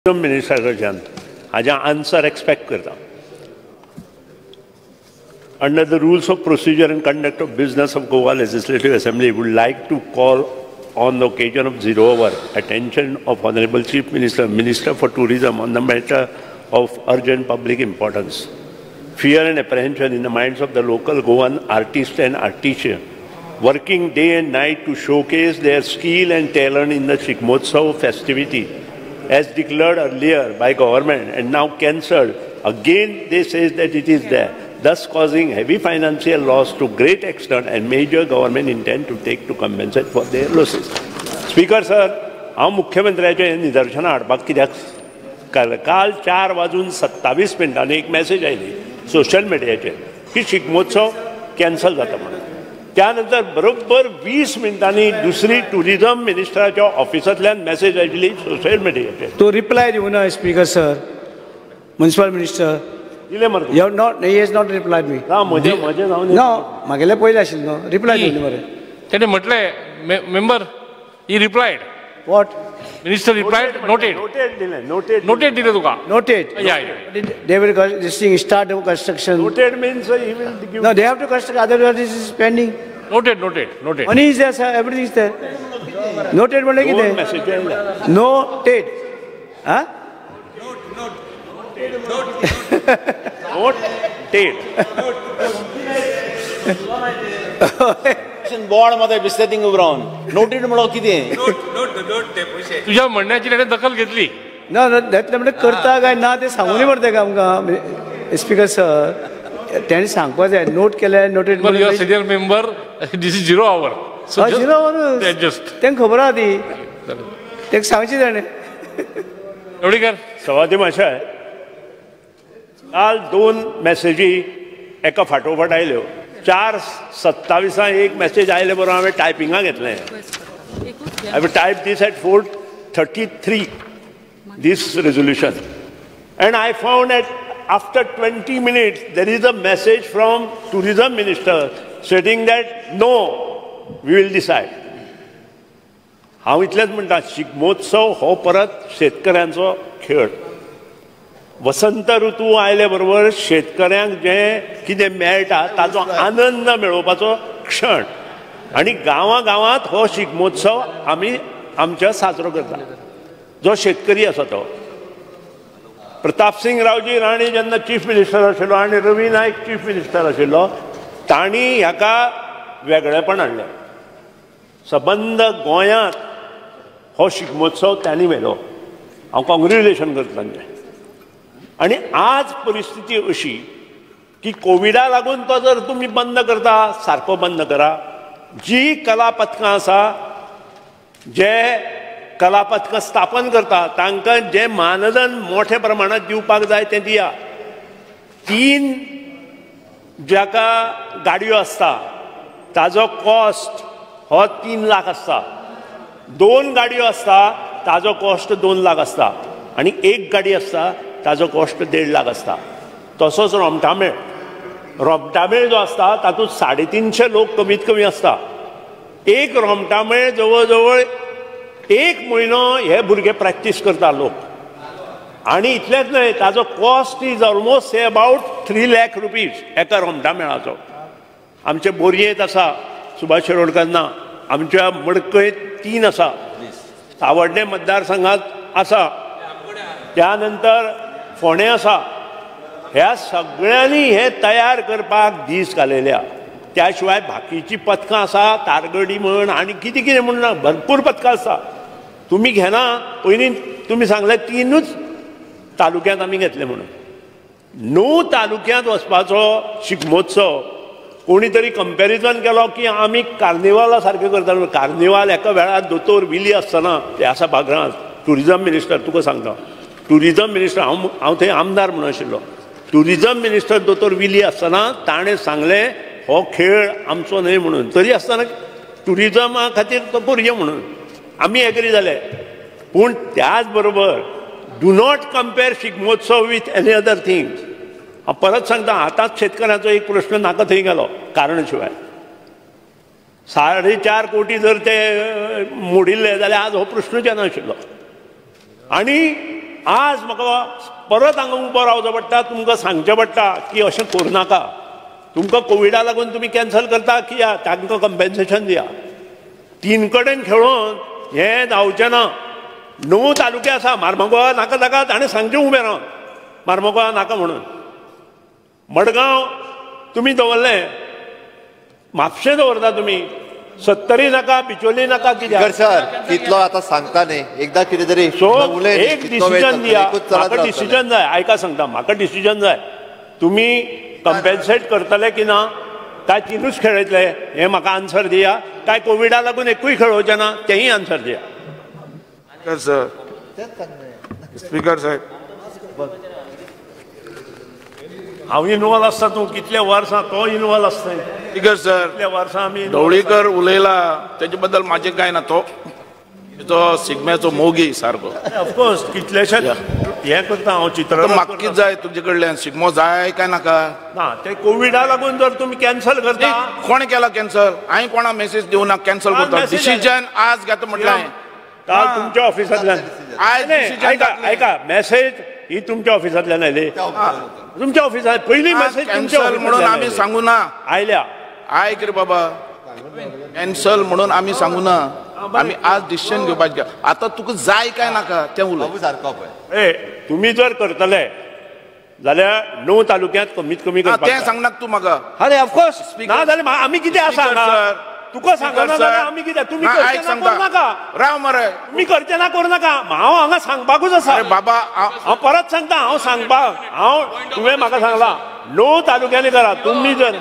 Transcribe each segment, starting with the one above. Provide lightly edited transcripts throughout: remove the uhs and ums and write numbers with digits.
Minister कडच्यान हाजें answer expect करता. Under the rules of procedure and conduct of business of Goa Legislative Assembly, would like to call on the occasion of 0 hour attention of Honorable Chief Minister, Minister for Tourism on the matter of urgent public importance. Fear and apprehension in the minds of the local Goan artists and artisans, working day and night to showcase their skill and talent in the Shikmotsav festivity, as declared earlier by government and now cancelled. Again, they say that it is there, thus causing heavy financial loss to great extent, and major government intend to take to compensate for their losses. Speaker sir, हांव मुख्यमंत्र्याचे निदर्शना हाडपाक कित्याक काल 4:27 एक message आयली social मिडियाचेर की Shigmotsav cancel जाता म्हणून. त्यानंतर बरोबर 20 मिनटांनी दुसरी टुरिझम मिनिस्टराच्या ऑफिसांतल्यान मेसेज आयली सोशल मिडियाचेर. तो रिप्लाय दिवना स्पीकर सर, म्युनिसिपल मिनिस्टर दिले मरे. You have not, he has not replied me. ना म्हजे जावन No, मागेले पयले आशिल्लो न्हू, रिप्लाय दिवना मरे. तेणे म्हटले मेंबर ही replied. What? Minister replied, noted. Noted दिले तुका. Noted. Yeah. They will this thing start the construction. Noted means he will give. No, they have to construct, otherwise this is pending. Noted. Money is there, sir, everything is there. Noted म्हटले कितें? Message आयला. Noted. Huh? Noted. Board मध्ये विस्तेतींग उबरावन noted म्हणो कितें तुझ्या म्हणण्याची ताणें दखल घेतली. ना घेतले म्हणजे करता काय ना ते सांगूनी पडते का आमकां स्पीकर सर. तेणी सांगपा जाय नोट केले noted. Senior member this is 0 hour. 0 hour adjust तेंका खबर आहा ती, तेका सांगची ताणें. एवढी कर सवादी माशाय काल 2 मेसेजी एका फाटोफाट आयल्यो. 4:27 एक मेसेज आयले बरोबर हांवें टायपिंगाक घेतलें. I will type this at 4:33 this resolution, and I found that after 20 minutes there is a message from tourism minister stating that no, we will decide. हांव इतलेंच म्हणटा शिगमोत्सव हो परत शेतकऱ्यांचो खेळ. वसंत ऋतू आयले बरोबर शेतकऱ्यांक जें कितें मेळटा ताचो आनंद मेळोवपाचो क्षण, आनी गांवांत हो शिगमोत्सव आमी आमच्या साजरो करता. जो शेतकरी आसा तो प्रताप सिंग रावजी राणे जेन्ना चीफ मिनिस्टर आशिल्लो आनी रवी नायक चीफ मिनिस्टर आशिल्लो, तांणी हाका वेगळेपण हाडलें. सबंद गोंयांत हो शिगमोत्सव तांणी व्हेलो. हांव कॉंग्रेच्युलेशन करता तांचें. आणि आज परिस्थिती अशी की कोविडा लागून तो जर तुम्ही बंद करता सारको बंद करा. जी कला पथकां आसा, जे कला पथकां स्थापन करता तांकां जे मानधन मोठ्या प्रमाणात दिवपाक जाय तें दिया. 3 जाका गाडयो आसता ताजो कॉस्ट हो 3 लाख आसता. 2 गाडयो आसता ताजो कॉस्ट 2 लाख आसता, आनी 1 गाडी आसता ताजो कॉस्ट 1.5 लाख आसता. तसोच रोमटामेळ जो आसता तातूंत 350 लोक कमीत कमी आसता. एक रोमटामेळ जवळ जवळ 1 म्हयनो हे भुरगे प्रॅक्टीस करता लोक. आनी इतलेंच न्हय, ताजो cost is almost say about 3 lakh rupees एका रोमटामेळाचो. आमचे बोरयेंत आसा सुभाष शिरोडकर ना, आमच्या मडकयत 3 आसा, सावड्डे मतदारसंघात आसा, त्यानंतर फोंडे आसा. ह्या सगळ्यांनी हे तयार करपाक दीस घालयल्या. त्या शिवाय बाकीची पथकां आसा, तारगडी म्हण आनी कितें कितें म्हण ना, भरपूर पथकां आसा. तुमी घेना, पयलीं तुमी सांगलें 3च तालुक्यांत आमी घेतले म्हणून. 9 तालुक्यांत वचपाचो शिगमोत्सव. कोणी तरी कंपॅरिजन केलो की आमी कार्निवाला सारकें करता. कार्निवाल एका वेळार दोतोर विली आसतना ते आसा बागरांत. टुरिझम मिनिस्टर तुका सांगता, टुरिझम मिनिस्टर हांव थंय आमदार म्हणून आशिल्लो. टुरिझम मिनिस्टर दोतोर विली आसतना ताणें सांगलें हो खेळ आमचो न्हय म्हणून. तरी आसतना टुरिझमा खातीर तो करया म्हणून आमी एग्री जाले. पूण त्याच बरोबर do not compare Shigmotsav with any other things. हांव परत सांगता, आतांच शेतकऱ्याचो एक प्रश्न नाका थंय गेलो कारण शिवाय. 4.5 कोटी जर ते मोडिल्ले जाल्यार आज हो प्रश्नच येनाशिल्लो. आनी आज म्हाका परत हांगा उबो रावचो पडटा, तुमकां सांगचें पडटा की अशें करूं नाका. तुमकां कोविडा लागून तुमी कॅन्सल करता कित्याक, तांकां कंपेन्सेशन दिया. तीन कडेन खेळून हें जावचें ना. 9 तालुके आसा, मार्मुगांव नाका ताका ताणें सांगचें उबें रावन मार्मुगांव नाका म्हणून. मडगांव तुमी दवरलें, म्हापशें दवरता तुमी, 70 नाका, बिचोली नाका कित्याक. सर तितलो आतां सांगता न्ही, एकदां कितें तरी सो एक डिसिजन दिया. म्हाका डिसिजन जाय, आयका सांगता, म्हाका डिसिजन जाय. तुमी कंपेन्सेट करतले की ना, काय तिनूच खेळ येतले हें म्हाका आन्सर दिया, काय कोविडा लागून एकूय खेळोवचें ना तेंय आन्सर दिया. सर स्पीकर साहेब, हांव इनवॉल्व आसता, तूं कितल्या वर्सां तो इनवॉल्व आसता. स्पीकर सर, कितल्या वर्सां आमी ढवळीकर उलयला तेजे बद्दल म्हाजें कांय ना. तो शिगम्याचो मोगी सारको. ऑफकोर्स कितलेशेच हें करता हांव चित्र. म्हाका कितें जाय तुजे कडल्यान, शिगमो जाय काय नाका? ना ते कोविडा लागून जर तुमी कॅन्सल करता. कोणे केला कॅन्सल? हांवें कोणा मेसेज दिवं ना कॅन्सल करता. डिसिजन आज घेता म्हटलें हांवें. काल तुमच्या ऑफिसांतल्यान ऐका मेसेज ही तुमच्या ऑफिसांतल्यान आयली. तुमच्या ऑफिसांत पयली मेसेज कॅन्सल म्हणून आमी सांगू ना. आयल्या आयक रे बाबा, कॅन्सल म्हणून आमी सांगू ना. आमी आज डिसिजन घेवपाचें. आतां तुका जाय काय नाका तें उलय. सारको पळय. ए तुमी जर करतले जाल्यार 9 तालुक्यांत कमीत कमी करपाक तें सांगनाका तूं म्हाका. अरे ऑफकोर्स ना जाल्यार आमी कितें आसा हांगा. तुका सांगना जाल्यार आमी कितें. तुमी करचें ना करूं नाका. राव मरे, तुमी करचें ना करूं नाका. हांव हांगा सांगपाकूच आसा. अरे बाबा, हांव परत सांगता, हांव सांगपाक तुवें म्हाका सांगला 9 तालुक्यांनी करा. तुमी जर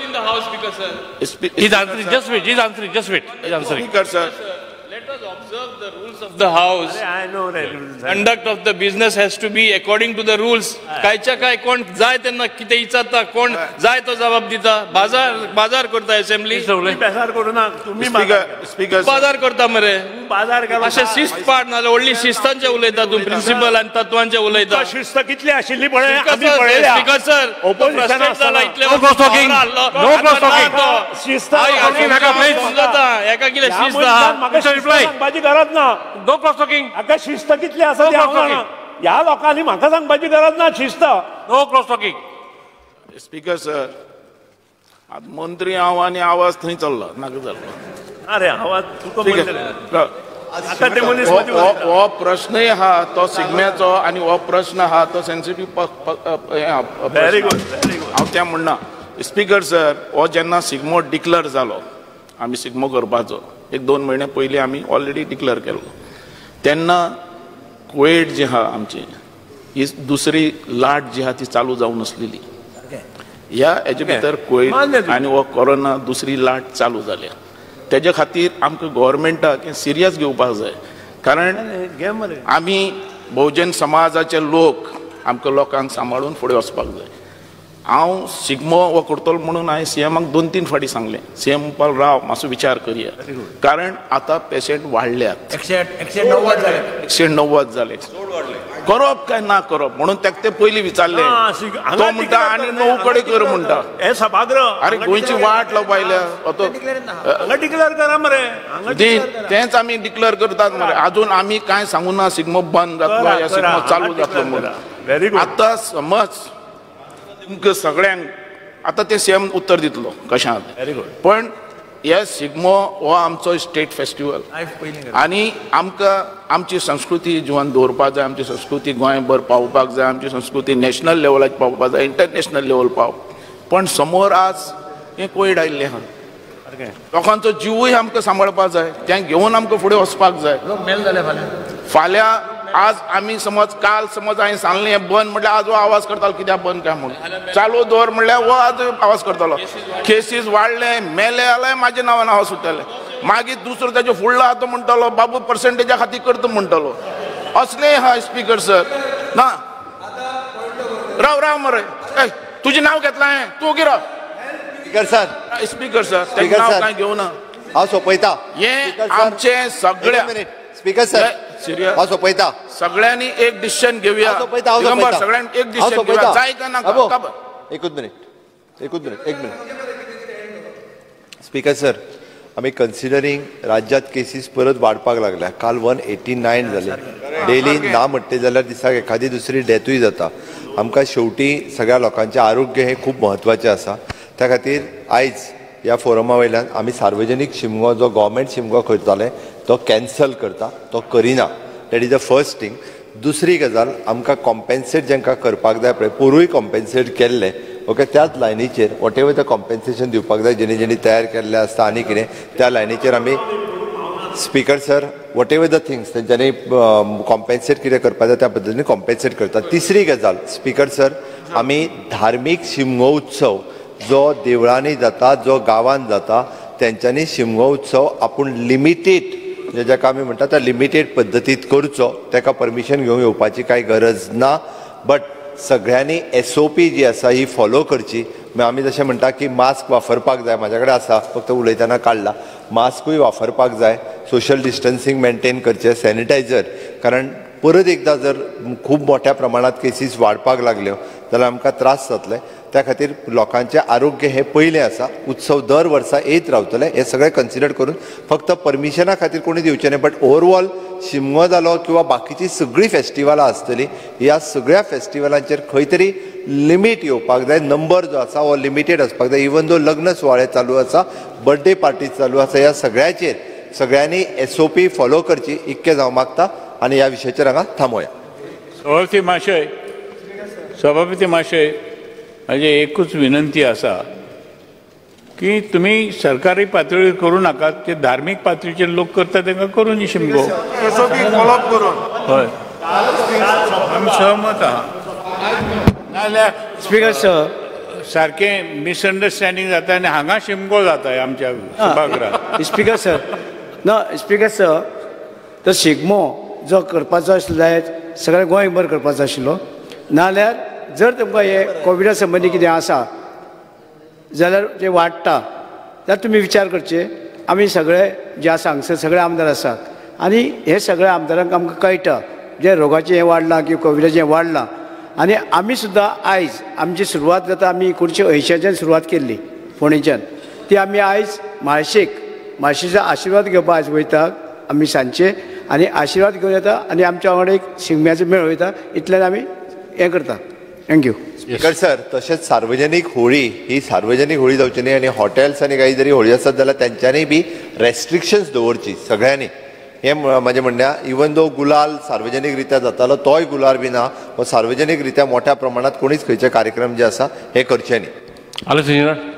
He's answering. Just wait. He's answering. Just wait. He's answering. Speaker sir, Let us observe the rules of the house. I know रे. Conduct of the business has to be according to the rules. कायच्या काय कोण जाय तेन्ना कितें इचारता, कोण जाय तो जबाब दिता. बाजार करता असेंब्ली. बेजार करूं ना. तुमी स्पीकर बाजार करता मरे. बाजार केला. अशें शिस्त पाड नाल्यार व्हडली शिस्तांचे उलयता तूं. प्रिन्सिपल आनी तत्वांचे उलयता. शिस्त कितली आशिल्ली पळय आमी पळयल्या. स्पीकर सर, Opposition जाला इतले No cross talking. No cross talking. शिस्त एका कितें शिस्त आहा. म्हाका सांगपाची गरज ना. No cross talking. हाका शिस्त कितली आसा ती हांव जाणा. ह्या लोकांनी म्हाका सांगपाची गरज ना शिस्त. No cross talking. Speaker sir, आतां मंत्री हांव आनी आवाज थंय चल्ला नाका जालो. अरे आवाज तुका हो प्रश्नय आहा तो शिगम्याचो आनी हो प्रश्न आहा तो sensitive. Very good very good. हांव तें म्हणना. स्पीकर सर, हो जेन्ना शिगमो डिक्लेअर जालो, आमी शिगमो करपाचो 1-2 म्हयने पयलीं आमी ऑलरेडी डिक्लेअर केलो. तेन्ना कोविड जी आहा आमची, ही दुसरी लाट जी आहा ती चालू जावन आसलेली. ह्या हेजे भितर कोविड आनी हो कोरोना दुसरी लाट चालू जाल्या. तेजे खातीर आमकां गव्हर्मेंटाक सिरियस घेवपाक जाय. कारण आमी बहुजन समाजाचे लोक, आमकां लोकांक सांबाळून फुडें वचपाक जाय. हांव शिगमो हो करतलो म्हणून हांवें सीएमाक 2-3 फावटी सांगलें, सीएम म्हणपाक राव मातसो विचार करया. कारण आतां पेशंट वाडल्यात. 190 जाले. करप काय ना करप म्हणून ताका ते पयलीं विचारले. तो म्हणटा आनी 9 कडे कर म्हणटा. हे सभागृह अरे गोंयची वाट लावपा आयल्या. हांगा डिक्लेअर करा मरे. तेंच आमी डिक्लेअर करतात मरे. अजून आमी कांय सांगू ना शिगमो बंद जातलो या शिगमो चालू जातलो म्हणून. Very good. आतां समज तुमकां सगळ्यांक आतां ते सीएम उत्तर दितलो कशें आहा. Very good. पण हे शिगमो हो आमचो स्टेट फेस्टिवल आनी आमकां आमची संस्कृती जिवन दवरपाक जाय. आमची संस्कृती गोंयभर पावोवपाक जाय. आमची संस्कृती नॅशनल लेवलाचेर पावोवपाक जाय, इंटरनॅशनल लेवल पण समोर आज हें कोविड आयिल्लें आहा. लोकांचो जिवूय आमकां सांबाळपाक जाय. तें घेवन आमकां फुडें वचपाक जाय. फाल्यां आज आमी समज काल समज हांवें सांगलें हें बंद म्हटल्यार आज हो आवाज करतालो कित्याक बंद काय म्हणून. चालू दवर म्हटल्यार हो आज आवाज करतालो. केसीस वाडले, मेले जाल्यार म्हाज्या नांवान आवाज सुटले. मागीर दुसरो तेजो फुडलो आतां म्हणटालो बाबू पर्संटेजा खातीर करता म्हणटालो. असलें आहा स्पीकर सर. ना राव मरे, तुजें नांव घेतलां हांवें. तूं ओगी राव. स्पीकर सर, स्पीकर सर, तेजें नांव कांय घेवना. हांव सोंपयता. हें आमचें सगळ्या. स्पीकर सर, हांव सोंपयता. सगळ्यांनी एक डिसिजन घेवया. सगळ्यांनी एक डिसिजन घेवया. जाय का नाका. एकूच मिनिट. स्पीकर सर, आमी कन्सिडरींग राज्यात केसीस परत वाडपाक लागल्या. काल 189 जाले. डेली ना म्हणटे जाल्यार दिसाक एखादी दुसरी डेथूय जाता. आमकां शेवटी सगळ्या लोकांचें आरोग्य हें खूब म्हत्वाचें आसा. त्या खातीर आयज ह्या फोरमा वयल्यान आमी सार्वजनीक शिमगो जो गव्हर्मेंट शिमगो करताले तो कॅन्सल करता, तो करिना. That is the first thing. दुसरी गजाल, आमकां कॉम्पेन्सेट जेंकां करपाक जाय पळय पोरूय कॉम्पेन्सेट केल्ले, ओके, त्याच लायनीचेर वॉट एवर द कॉम्पेन्सेशन दिवपाक जाय जेणी जेणी तयार केल्ले आसता आनी कितें त्या लायनीचेर आमी speaker sir whatever the things तेंच्यांनी कॉम्पेन्सेट कितें करपाक जाय त्या पद्दतीन कॉम्पेन्सेट करता. तिसरी गजाल स्पीकर सर, आमी धार्मीक शिमगो उत्सव जो देवळांनी जाता, जो गांवांत जाता, तेंच्यांनी शिमगो उत्सव आपूण लिमिटेड जेका आमी म्हणटा त्या लिमिटेड पद्दतीत करचो. ताका परमिशन घेवंक येवपाची कांय गरज ना. बट सगळ्यांनी SOP जी आसा ही फॉलो करची. आमी जशें म्हणटा की मास्क वापरपाक जाय, म्हाजे कडेन आसा, फक्त उलयतना काडला. मास्कूय वापरपाक जाय, सोशल डिस्टन्सिंग मेंटेन करचें, सॅनिटायझर. कारण परत एकदां जर खूब मोठ्या प्रमाणात केसीस वाडपाक लागल्यो जाल्यार आमकां त्रास जातले. त्या खातीर लोकांचें आरोग्य हें पयलें आसा. उत्सव दर वर्सा येत रावतले. हे सगळें कन्सिडर करून फक्त परमिशना खातीर कोणी दिवचें न्ही. बट ओवरऑल शिमगो जालो किंवा बाकीची सगळीं फेस्टिवलां आसतलीं, ह्या सगळ्या फेस्टिवलांचेर खंय तरी लिमीट येवपाक जाय. नंबर जो आसा हो लिमिटेड आसपाक जाय. इवन दो लग्न सुवाळे चालू आसा, बर्थडे पार्टी चालू आसा, ह्या सगळ्याचेर सगळ्यांनी SOP फॉलो करची, इतकें जावं मागता. आनी ह्या विशयाचेर हांगा थांबोया. सभापती महाशय, माझी एकूच विनंती आसा की तुम्ही सरकारी पातळीर करू नाका. ते धार्मीक पातळीचेर लोक करता तांकां करून दी शिमगो. हय, आमी सहमत आहा. नाजाल्यार स्पीकर सर, सारकें मिसअंडरस्टँडींग जाता आनी हांगा शिमगो जाता आमच्या सभागृहात. स्पीकर सर, ना स्पीकर सर, तो शिगमो जो करपाचो आसलो जायत सगळ्या गोंयभर करपाचो आशिल्लो. नाजाल्यार जर तुमकां हे कोविडा संबंदी कितें आसा जाल्यार ते वाडटा जाल्यार तुमी विचार करचे. आमी सगळे जे आसा हांगसर सगळे आमदार आसात आनी हे सगळ्या आमदारांक आमकां कळटा जे रोगाचें हें वाडलां किंवा कोविडाचें हें वाडलां. आनी आमी सुद्दां आयज आमची सुरवात जाता, आमी 1980च्यान सुरवात केल्ली फोंडेच्यान. ती आमी आयज म्हाळशेचो आशिर्वाद घेवपाक आयज वयता आमी सांजचे आनी आशिर्वाद घेवन येता आनी आमच्या वांगडा एक शिगम्याचो मेळ वयता. इतल्यान आमी हें करता. थँक्यू. स्पीकर सर, तशेंच सार्वजनीक होळी ही सार्वजनीक होळी जावची न्ही. आनी हॉटेल्स आनी काही जरी होळी आसत जाल्यार तेंच्यांनी बी रेस्ट्रिक्शन्स दवरची सगळ्यांनी. हें म्हाजें म्हणणें. इवन दो गुलाल सार्वजनीक रित्या जातालो तोय गुलाल बी ना. सार्वजनीक रित्या मोठ्या प्रमाणात कोणीच खंयचे कार्यक्रम जे आसा हे करचे न्ही.